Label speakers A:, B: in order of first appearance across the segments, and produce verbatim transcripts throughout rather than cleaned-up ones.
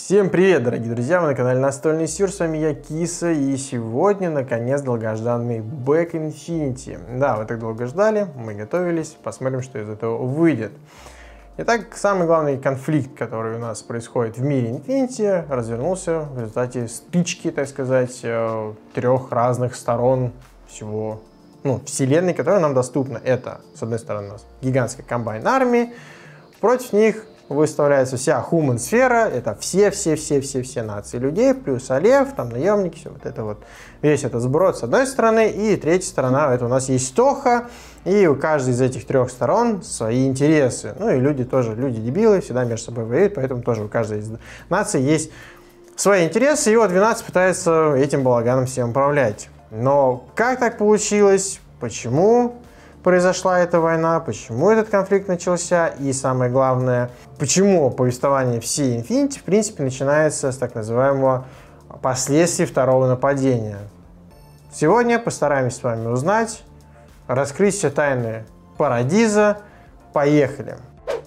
A: Всем привет, дорогие друзья, вы на канале Настольный Сюр, с вами я, Киса, и сегодня, наконец, долгожданный Back Infinity. Да, вы так долго ждали, мы готовились, посмотрим, что из этого выйдет. Итак, самый главный конфликт, который у нас происходит в мире Infinity, развернулся в результате стычки, так сказать, трех разных сторон всего, ну, вселенной, которая нам доступна. Это, с одной стороны, у нас гигантская комбайн-армия, против них выставляется вся Human-сфера, это все-все-все-все-все нации людей, плюс Алеф, там наемники, все вот это вот, весь этот сброд с одной стороны, и третья сторона, это у нас есть Тоха, и у каждой из этих трех сторон свои интересы. Ну и люди тоже, люди-дебилы, всегда между собой воюют, поэтому тоже у каждой из наций есть свои интересы, и вот двенадцать пытается этим балаганом всем управлять. Но как так получилось, почему произошла эта война, почему этот конфликт начался, и самое главное, почему повествование всей Infinity, в принципе, начинается с так называемого последствий второго нападения. Сегодня постараемся с вами узнать, раскрыть все тайны Парадиза. Поехали!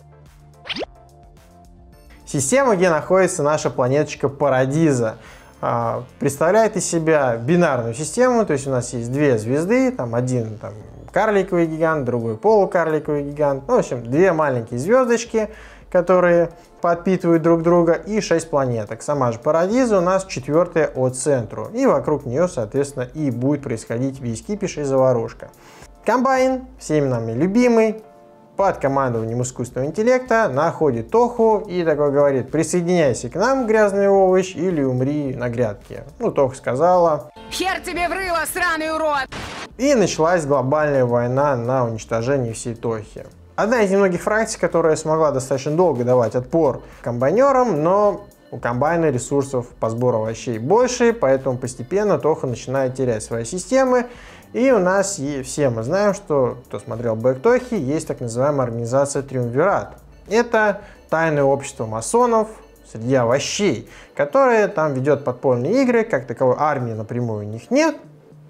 A: Система, где находится наша планеточка Парадиза, представляет из себя бинарную систему, то есть у нас есть две звезды, там один там, карликовый гигант, другой полукарликовый гигант. Ну, в общем, две маленькие звездочки, которые подпитывают друг друга, и шесть планеток. Сама же Парадиза у нас четвертая от центру. И вокруг нее, соответственно, и будет происходить весь кипиш и заварушка. Комбайн, всеми нами любимый, под командованием искусственного интеллекта, находит Тоху и такой говорит: присоединяйся к нам, грязный овощ, или умри на грядке. Ну, Тоха сказала:
B: хер тебе в рыло, сраный урод!
A: И началась глобальная война на уничтожение всей Тохи. Одна из немногих фракций, которая смогла достаточно долго давать отпор комбайнерам, но у комбайна ресурсов по сбору овощей больше, поэтому постепенно Тоха начинает терять свои системы. И у нас, и все мы знаем, что, кто смотрел Бэк Тохи, есть так называемая организация Триумвират. Это тайное общество масонов среди овощей, которое там ведет подпольные игры, как таковой армии напрямую у них нет.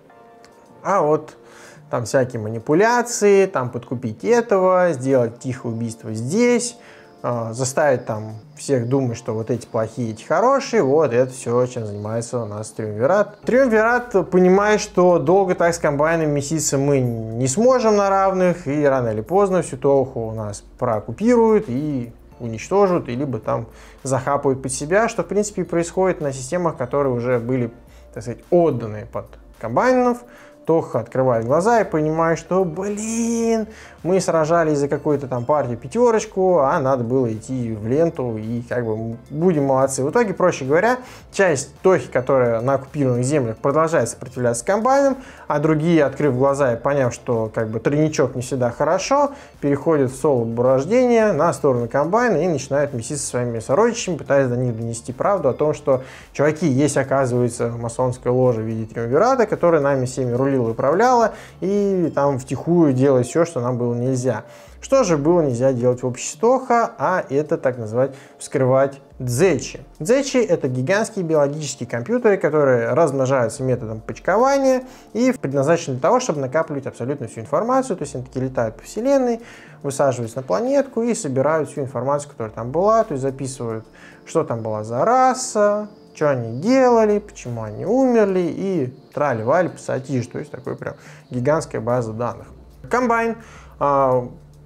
A: А вот там всякие манипуляции, там подкупить этого, сделать тихое убийство здесь, э, заставить там всех думать, что вот эти плохие, эти хорошие, вот это все, чем занимается у нас Триумвират. Триумвират понимает, что долго так с комбайном меситься мы не сможем на равных, и рано или поздно всю Тоху у нас прооккупируют и уничтожат, и либо там захапают под себя, что в принципе и происходит на системах, которые уже были, так сказать, отданы под комбайнов. Тоха открывает глаза и понимает, что, блин, мы сражались за какую-то там партию пятерочку, а надо было идти в ленту, и как бы будем молодцы. В итоге, проще говоря, часть Тохи, которая на оккупированных землях, продолжает сопротивляться комбайнам, а другие, открыв глаза и поняв, что как бы тройничок не всегда хорошо, переходят в соло-рождение на сторону комбайна и начинают меситься со своими сородичами, пытаясь до них донести правду о том, что, чуваки, есть, оказывается, масонская ложа в виде Триумвирата, которая нами всеми рулила, управляла, и там втихую делать все, что нам было нельзя. Что же было нельзя делать в обществе Тоха, а это так называть вскрывать дзечи. Дзечи — это гигантские биологические компьютеры, которые размножаются методом почкования и предназначены для того, чтобы накапливать абсолютно всю информацию. То есть они такие летают по вселенной, высаживаются на планетку и собирают всю информацию, которая там была, то есть записывают, что там была за раса, что они делали, почему они умерли, и трали-вали, пассатижи, то есть такой прям гигантская база данных. Комбайн э,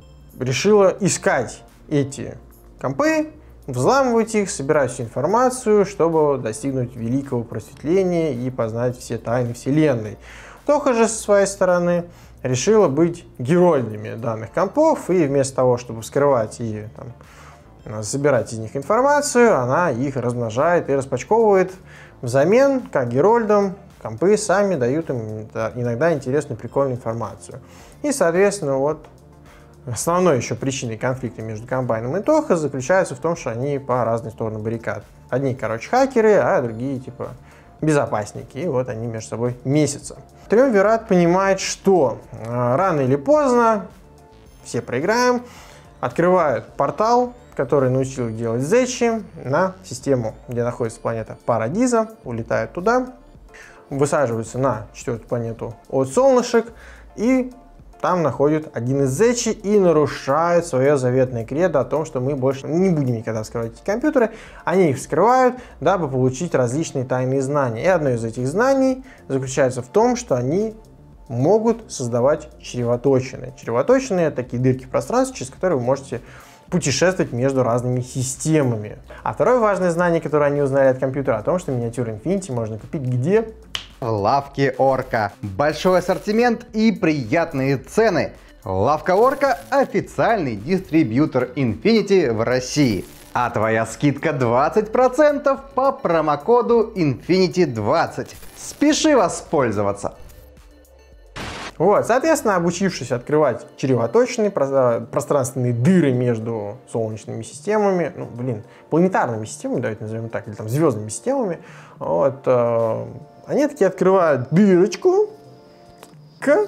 A: решила искать эти компы, взламывать их, собирать всю информацию, чтобы достигнуть великого просветления и познать все тайны вселенной. Тоха же со своей стороны решила быть геройными данных компов, и вместо того, чтобы вскрывать и там забирать из них информацию, она их размножает и распачковывает. Взамен, как герольдам, компы сами дают им иногда интересную, прикольную информацию. И, соответственно, вот основной еще причиной конфликта между комбайном и Тоха заключается в том, что они по разные стороны баррикад. Одни, короче, хакеры, а другие, типа, безопасники. И вот они между собой месятся. Триумвират понимает, что э, рано или поздно все проиграем, открывают портал, который научил их делать зечи, на систему, где находится планета Парадиза, улетают туда, высаживаются на четвертую планету от солнышек и там находят один из зечи и нарушают свое заветное кредо о том, что мы больше не будем никогда вскрывать эти компьютеры. Они их вскрывают, дабы получить различные тайные знания. И одно из этих знаний заключается в том, что они могут создавать чревоточины. Чревоточины — это такие дырки в пространстве, через которые вы можете путешествовать между разными системами. А второе важное знание, которое они узнали от компьютера, о том, что миниатюры Infinity можно купить где?
C: В лавке Орка. Большой ассортимент и приятные цены. Лавка Орка – официальный дистрибьютор Infinity в России. А твоя скидка двадцать процентов по промокоду инфинити двадцать. Спеши воспользоваться!
A: Вот, соответственно, обучившись открывать чревоточные пространственные дыры между солнечными системами, ну, блин, планетарными системами, давайте назовем так, или там звездными системами, вот, э, они таки открывают дырочку к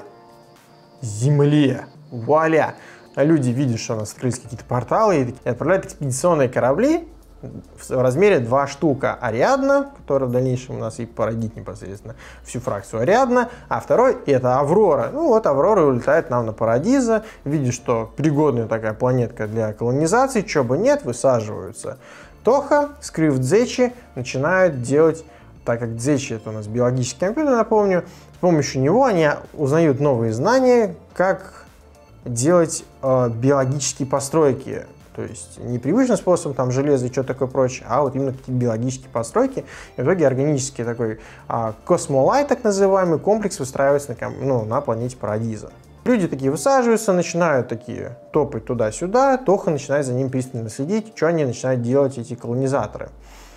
A: Земле. Вуаля! Люди видят, что у нас открылись какие-то порталы и отправляют экспедиционные корабли в размере два штука. Ариадна, которая в дальнейшем у нас и породит непосредственно всю фракцию Ариадна, а второй — это Аврора. Ну вот Аврора улетает нам на Парадиза, видит, что пригодная такая планетка для колонизации, чего бы нет, высаживаются. Тоха, скрыв дзечи, начинают делать, так как дзечи — это у нас биологический компьютер, напомню, с помощью него они узнают новые знания, как делать э, биологические постройки. То есть не привычным способом, там, железо и что такое прочее, а вот именно какие-то биологические постройки. И в итоге органический такой а, космолай, так называемый, комплекс выстраивается на, ну, на планете Парадиза. Люди такие высаживаются, начинают такие топать туда-сюда, Тоха начинает за ним пристально следить, что они начинают делать, эти колонизаторы.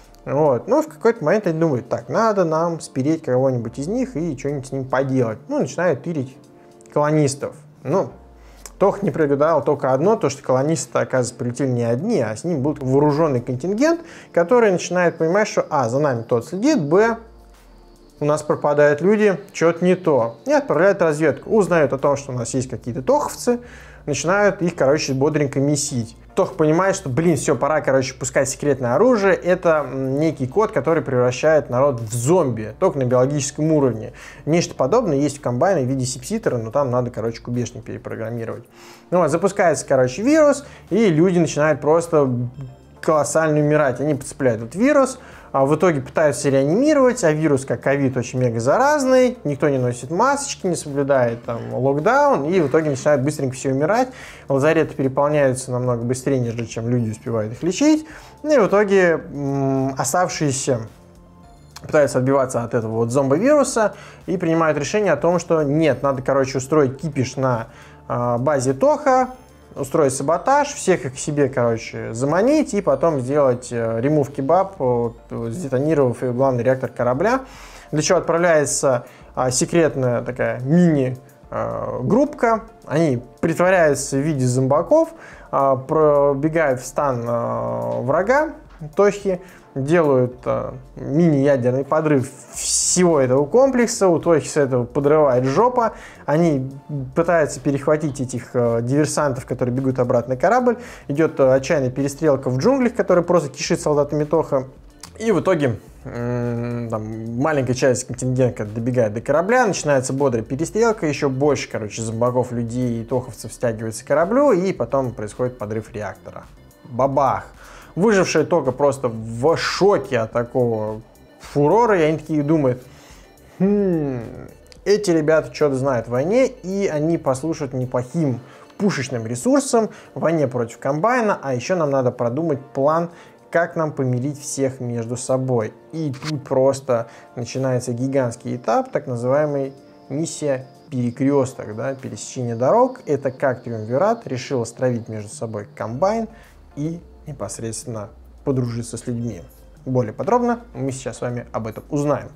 A: Вот. Но в какой-то момент они думают, так, надо нам спереть кого-нибудь из них и что-нибудь с ним поделать. Ну, начинают тырить колонистов. Ну, Тох не предугадал только одно, то что колонисты, оказывается, прилетели не одни, а с ним был вооруженный контингент, который начинает понимать, что а, за нами тот следит, б, у нас пропадают люди, что-то не то. И отправляют разведку. Узнают о том, что у нас есть какие-то тоховцы, начинают их, короче, бодренько месить. Тох понимает, что, блин, все, пора, короче, пускать секретное оружие. Это некий код, который превращает народ в зомби, только на биологическом уровне. Нечто подобное есть в комбайне в виде сепситера, но там надо, короче, кубешник перепрограммировать. Ну вот, запускается, короче, вирус, и люди начинают просто колоссально умирать. Они подцепляют этот вирус, а в итоге пытаются реанимировать, а вирус, как ковид, очень мега заразный, никто не носит масочки, не соблюдает там локдаун, и в итоге начинают быстренько все умирать. Лазареты переполняются намного быстрее, нежели чем люди успевают их лечить. Ну и в итоге м- оставшиеся пытаются отбиваться от этого вот зомбовируса и принимают решение о том, что нет, надо, короче, устроить кипиш на э, базе Тоха, устроить саботаж, всех их к себе, короче, заманить и потом сделать ремув кебаб, сдетонировав главный реактор корабля. Для чего отправляется а, секретная такая мини-группка. Они притворяются в виде зомбаков, а, пробегают в стан а, врага Тохи, делают а, мини-ядерный подрыв всего этого комплекса, у Тохи с этого подрывает жопа, они пытаются перехватить этих а, диверсантов, которые бегут обратно на корабль, идет а, отчаянная перестрелка в джунглях, которая просто кишит солдатами Тоха, и в итоге м- там, маленькая часть контингента добегает до корабля, начинается бодрая перестрелка, еще больше, короче, зомбаков, людей и тоховцев стягивается к кораблю, и потом происходит подрыв реактора. Бабах! Выжившие только просто в шоке от такого фурора, и они такие думают, хм, эти ребята что-то знают в войне, и они послушают неплохим пушечным ресурсом в войне против комбайна, а еще нам надо продумать план, как нам помирить всех между собой. И тут просто начинается гигантский этап, так называемый миссия перекресток, да, пересечение дорог. Это как Триумвират решил стравить между собой комбайн и непосредственно подружиться с людьми. Более подробно мы сейчас с вами об этом узнаем.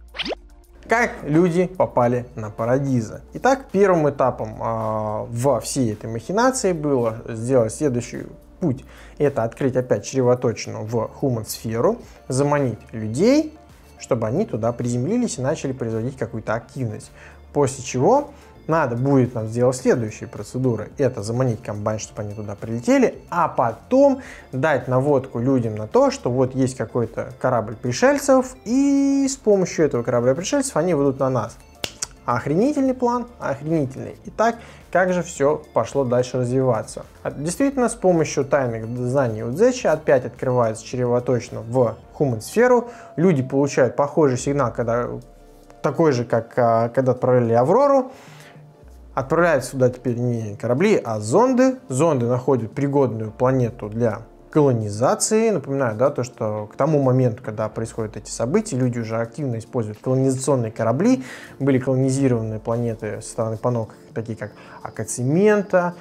A: Как люди попали на Парадиза? Итак, первым этапом э, во всей этой махинации было сделать следующий путь. Это открыть опять чревоточину в Хуман-сферу, заманить людей, чтобы они туда приземлились и начали производить какую-то активность. После чего надо будет нам сделать следующие процедуры. Это заманить комбайн, чтобы они туда прилетели, а потом дать наводку людям на то, что вот есть какой-то корабль пришельцев, и с помощью этого корабля пришельцев они выйдут на нас. охренительный план, охренительный. Итак, как же все пошло дальше развиваться? Действительно, с помощью тайных знаний Удзечи опять открывается чревоточно в Хуман-сферу. Люди получают похожий сигнал, когда, такой же, как а, когда отправляли Аврору. Отправляются сюда теперь не корабли, а зонды. Зонды находят пригодную планету для колонизации. Напоминаю, да, то, что к тому моменту, когда происходят эти события, люди уже активно используют колонизационные корабли. Были колонизированы планеты со стороны Панок, такие как Акацимента,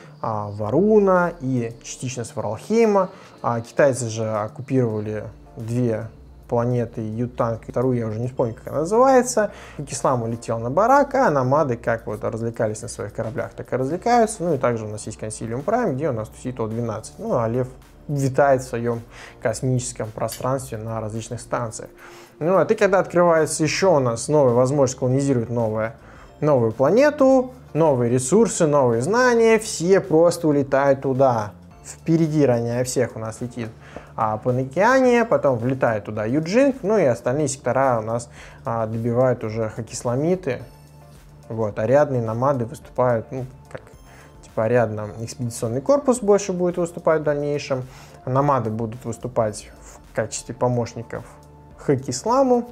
A: Варуна и частично Сваралхейма. Китайцы же оккупировали две планеты, Ютанг, и вторую я уже не вспомню, как она называется. Кислам улетел на барак, а намады как вот развлекались на своих кораблях, так и развлекаются. Ну и также у нас есть Консилиум Прайм, где у нас тусит О двенадцать. Ну а Лев витает в своем космическом пространстве на различных станциях. Ну а ты, когда открывается еще у нас новая возможность колонизировать новое, новую планету, новые ресурсы, новые знания, все просто улетают туда. Впереди, ранее всех, у нас летит а, Панокеания, потом влетает туда Юджинг, ну и остальные сектора у нас а, добивают уже хакисламиты. Вот, арядные намады выступают, ну, как типа арядно экспедиционный корпус больше будет выступать в дальнейшем. Намады будут выступать в качестве помощников Хакисламу.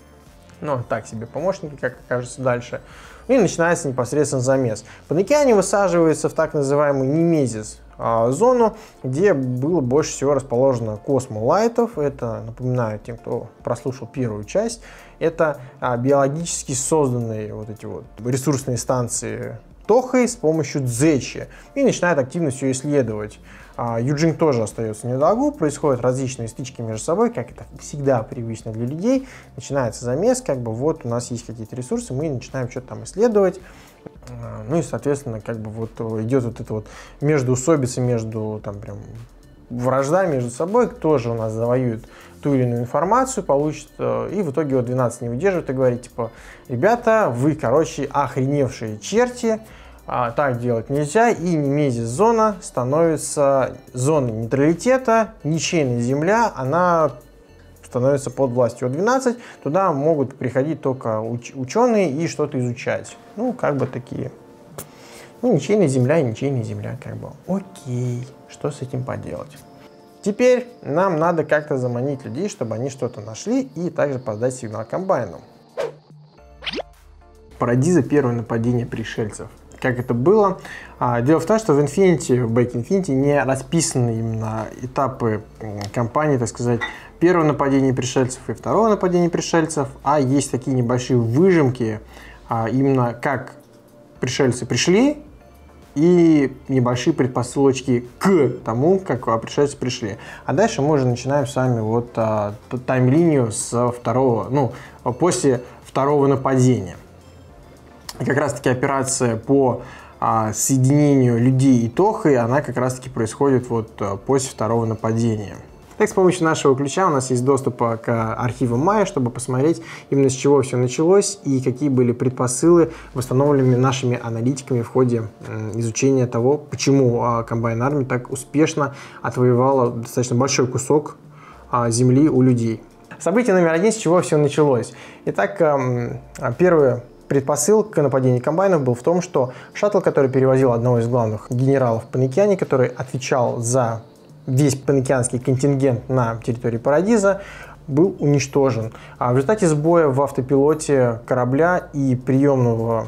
A: Ну, так себе помощники, как окажется дальше. И начинается непосредственно замес. Панокеане высаживаются в так называемый Немезис зону, где было больше всего расположено космолайтов. Это, напоминаю тем, кто прослушал первую часть, это а, биологически созданные вот эти вот ресурсные станции Тохой с помощью Дзечи. И начинает активно все исследовать. А, Юджинг тоже остается недолго, происходят различные стычки между собой, как это всегда привычно для людей. Начинается замес, как бы вот у нас есть какие-то ресурсы, мы начинаем что-то там исследовать. Ну и, соответственно, как бы вот идет вот это вот междоусобица, между там прям вражда между собой, кто же у нас завоюет ту или иную информацию, получит, и в итоге О двенадцать не выдерживает и говорит, типа, ребята, вы, короче, охреневшие черти, а, так делать нельзя, и Немезис зона становится зоной нейтралитета, ничейная земля, она становится под властью О двенадцать, туда могут приходить только уч ученые и что-то изучать. Ну, как бы такие. Ну, ничейная земля и ничейная земля, как бы. Окей, что с этим поделать? Теперь нам надо как-то заманить людей, чтобы они что-то нашли, и также подать сигнал комбайну. Парадиза, первое нападение пришельцев. Как это было? Дело в том, что в Infinity, в Back Infinity не расписаны именно этапы кампании, так сказать, первого нападения пришельцев и второго нападения пришельцев, а есть такие небольшие выжимки, именно как пришельцы пришли, и небольшие предпосылочки к тому, как пришельцы пришли. А дальше мы уже начинаем с вами вот а, тайм-линию с второго, ну, после второго нападения. И как раз таки операция по а, соединению людей и Тохой, она как раз таки происходит вот а, после второго нападения. Так, с помощью нашего ключа у нас есть доступ к архивам Майя, чтобы посмотреть именно с чего все началось и какие были предпосылы, восстановленными нашими аналитиками в ходе изучения того, почему Комбайн Арми так успешно отвоевала достаточно большой кусок земли у людей. Событие номер один, с чего все началось. Итак, первое. Предпосыл к нападению комбайнов был в том, что шаттл, который перевозил одного из главных генералов Панокеане, который отвечал за весь панокеанский контингент на территории Парадиза, был уничтожен. А в результате сбоя в автопилоте корабля и приемного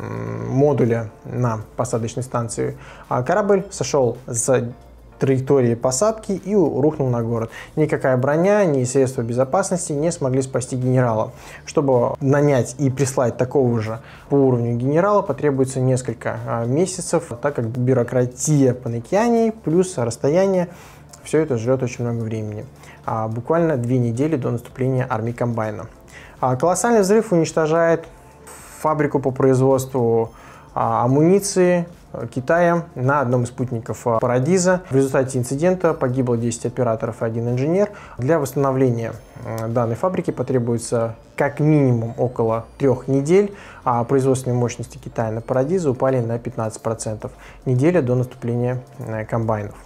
A: модуля на посадочной станции корабль сошел с траектории посадки и рухнул на город. Никакая броня, ни средства безопасности не смогли спасти генерала. Чтобы нанять и прислать такого же по уровню генерала, потребуется несколько месяцев, так как бюрократия Панокеании плюс расстояние, все это жрет очень много времени. А буквально две недели до наступления армии комбайна. А колоссальный взрыв уничтожает фабрику по производству а, амуниции Китая на одном из спутников Парадиза. В результате инцидента погибло десять операторов и один инженер. Для восстановления данной фабрики потребуется как минимум около трех недель, а производственные мощности Китая на Парадиза упали на пятнадцать процентов. Неделя до наступления комбайнов.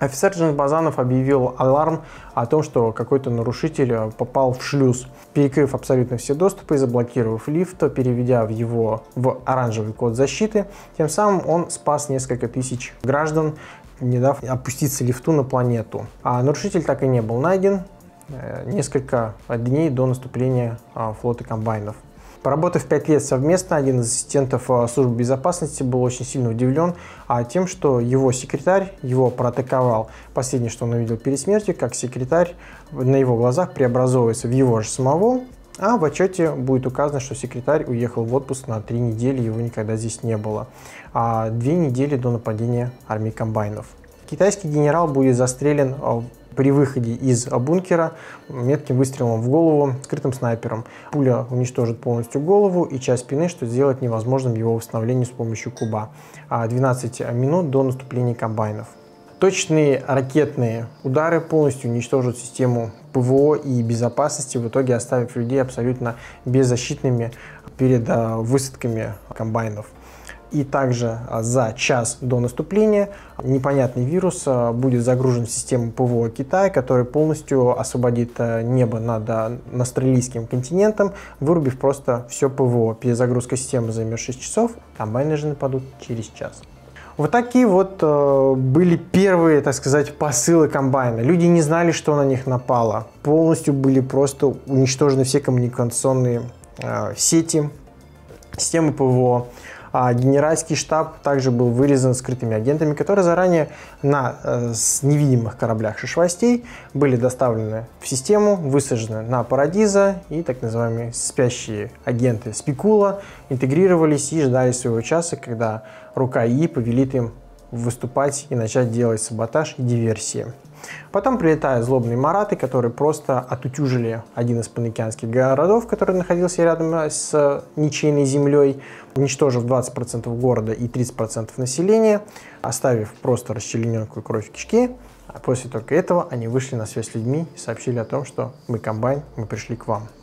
A: Офицер Джин Базанов объявил аларм о том, что какой-то нарушитель попал в шлюз, перекрыв абсолютно все доступы и заблокировав лифт, переведя в его в оранжевый код защиты. Тем самым он спас несколько тысяч граждан, не дав опуститься лифту на планету. А нарушитель так и не был найден несколько дней до наступления флота комбайнов. Поработав пять лет совместно, один из ассистентов службы безопасности был очень сильно удивлен а, тем, что его секретарь его проатаковал. Последнее, что он увидел перед смертью, как секретарь на его глазах преобразовывается в его же самого, а в отчете будет указано, что секретарь уехал в отпуск на три недели, его никогда здесь не было. А две недели до нападения армии комбайнов. Китайский генерал будет застрелен при выходе из бункера метким выстрелом в голову скрытым снайпером. Пуля уничтожит полностью голову и часть спины, что сделает невозможным его восстановление с помощью куба. двенадцать минут до наступления комбайнов. Точные ракетные удары полностью уничтожат систему ПВО и безопасности, в итоге оставив людей абсолютно беззащитными перед высадками комбайнов. И также за час до наступления непонятный вирус будет загружен в систему ПВО Китая, который полностью освободит небо над австралийским континентом, вырубив просто все ПВО. Перезагрузка системы займет шесть часов, комбайны же нападут через час. Вот такие вот э, были первые, так сказать, посылы комбайна. Люди не знали, что на них напало. Полностью были просто уничтожены все коммуникационные э, сети, системы ПВО. А генеральский штаб также был вырезан скрытыми агентами, которые заранее на э, с невидимых кораблях шишвостей были доставлены в систему, высажены на Парадиза, и так называемые спящие агенты Спекула интегрировались и ждали своего часа, когда рука ИИ повелит им выступать и начать делать саботаж и диверсии. Потом прилетают злобные мараты, которые просто отутюжили один из панокеанских городов, который находился рядом с ничейной землей, уничтожив двадцать процентов города и тридцать процентов населения, оставив просто расчлененку кровь в кишке. А после только этого они вышли на связь с людьми и сообщили о том, что мы комбайн, мы пришли к вам.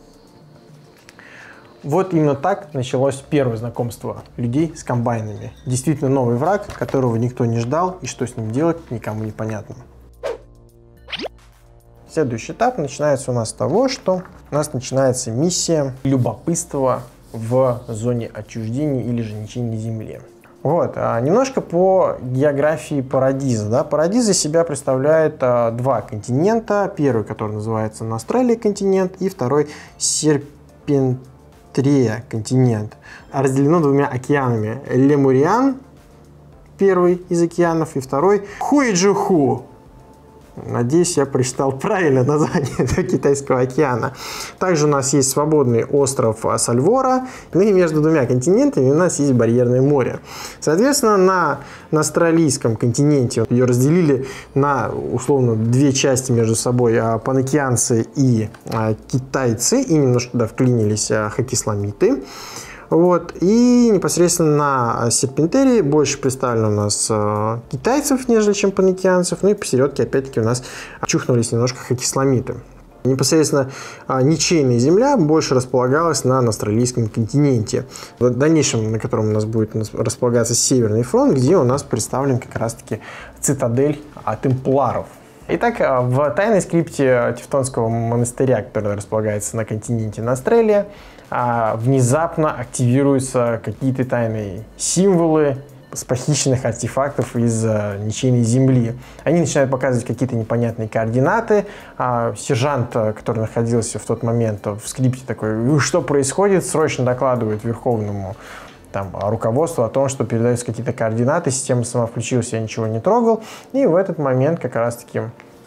A: Вот именно так началось первое знакомство людей с комбайнами. Действительно новый враг, которого никто не ждал, и что с ним делать, никому не понятно. Следующий этап начинается у нас с того, что у нас начинается миссия любопытства в зоне отчуждения или же ничейной земли. Вот, а немножко по географии Парадиза. Да? Парадиз из себя представляет а, два континента. Первый, который называется Австралия континент, и второй Серпентария континент. Разделено двумя океанами. Лемуриан, первый из океанов, и второй Хуиджуху. Надеюсь, я прочитал правильно название этого китайского океана. Также у нас есть свободный остров Сальвора. Ну и между двумя континентами у нас есть барьерное море. Соответственно, на, на австралийском континенте ее разделили на условно две части между собой: панокеанцы и а, китайцы. И немножко туда вклинились а, хакисламиты. Вот. И непосредственно на Серпентарии больше представлено у нас э, китайцев, нежели чем панокеанцев. Ну и посередке опять-таки у нас чухнулись немножко хакисламиты. Непосредственно э, ничейная земля больше располагалась на австралийском континенте. В дальнейшем, на котором у нас будет располагаться Северный фронт, где у нас представлен как раз-таки цитадель от темпларов. Итак, в тайной скрипте Тевтонского монастыря, который располагается на континенте Австралия, внезапно активируются какие-то тайные символы с похищенных артефактов из ничейной земли. Они начинают показывать какие-то непонятные координаты. Сержант, который находился в тот момент в скрипте, такой: что происходит, срочно докладывает верховному там руководству о том, что передаются какие-то координаты, система сама включилась, я ничего не трогал. И в этот момент как раз-таки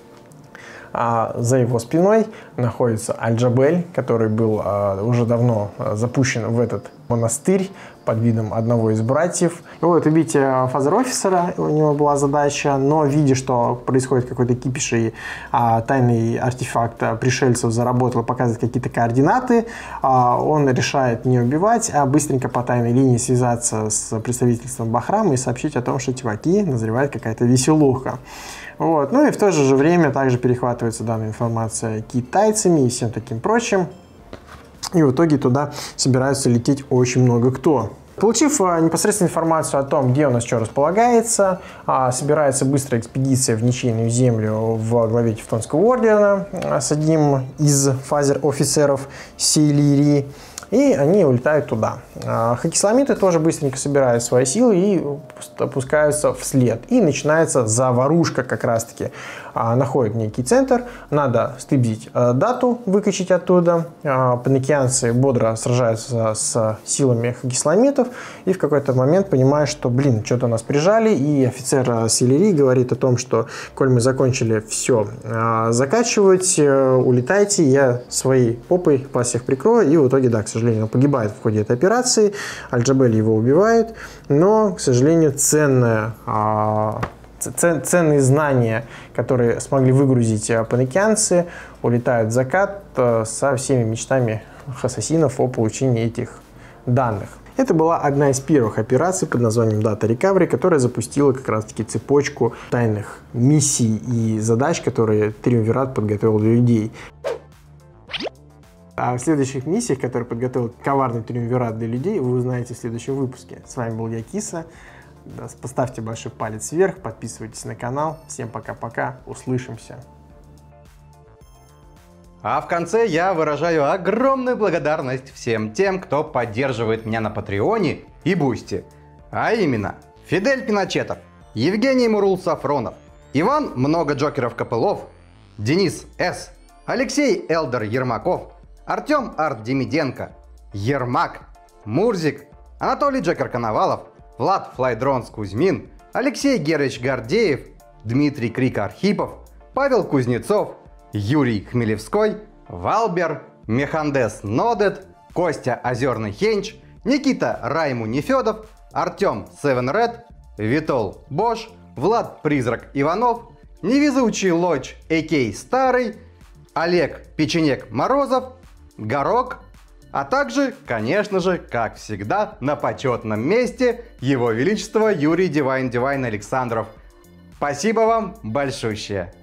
A: а, за его спиной находится Аль-Джабель, который был а, уже давно а, запущен в этот монастырь под видом одного из братьев. Вот, убить фазер-офисера у него была задача, но видя, что происходит какой-то кипиш и а, тайный артефакт пришельцев заработал, показывает какие-то координаты, а, он решает не убивать, а быстренько по тайной линии связаться с представительством Бахрама и сообщить о том, что чуваки, назревает какая-то веселуха. Вот. Ну и в то же время также перехватывается данная информация китайцами и всем таким прочим. И в итоге туда собираются лететь очень много кто. Получив непосредственно информацию о том, где у нас что располагается, собирается быстрая экспедиция в ничейную землю в главе Тевтонского ордена с одним из фазер-офицеров Селирии. И они улетают туда. Хакисламиты тоже быстренько собирают свои силы и опускаются вслед. И начинается заварушка как раз-таки. Находят некий центр, надо стыбзить дату, выкачать оттуда. Паникианцы бодро сражаются с силами хакисламитов. И в какой-то момент понимают, что, блин, что-то нас прижали. И офицер Селирии говорит о том, что, коль мы закончили все закачивать, улетайте, я своей попой вас всех прикрою. И в итоге, да, к сожалению, он погибает в ходе этой операции. Аль-Джабель его убивает. Но, к сожалению, ценная... Ценные знания, которые смогли выгрузить паникианцы, улетают в закат со всеми мечтами ассасинов о получении этих данных. Это была одна из первых операций под названием Data Recovery, которая запустила как раз-таки цепочку тайных миссий и задач, которые Триумвират подготовил для людей. А в следующих миссиях, которые подготовил коварный Триумвират для людей, вы узнаете в следующем выпуске. С вами был я, Киса. Поставьте большой палец вверх, подписывайтесь на канал. Всем пока-пока, услышимся.
C: А в конце я выражаю огромную благодарность всем тем, кто поддерживает меня на Патреоне и Бусти. А именно, Фидель Пиночетов, Евгений Мурул Сафронов, Иван Много Джокеров Копылов, Денис С, Алексей Элдер Ермаков, Артем Арт Демиденко, Ермак, Мурзик, Анатолий Джекер Коновалов, Влад Флайдронс Кузьмин, Алексей Герыч Гордеев, Дмитрий Крик Архипов, Павел Кузнецов, Юрий Хмелевской, Валбер, Механдес Нодет, Костя Озерный Хенч, Никита Райму Нефедов, Артем Севен Ред, Витол Бош, Влад Призрак Иванов, Невезучий Лоч а.к.а. Старый, Олег Печенек Морозов, Горок, а также, конечно же, как всегда, на почетном месте Его Величество Юрий Дивайн Дивайн Александров. Спасибо вам большущее!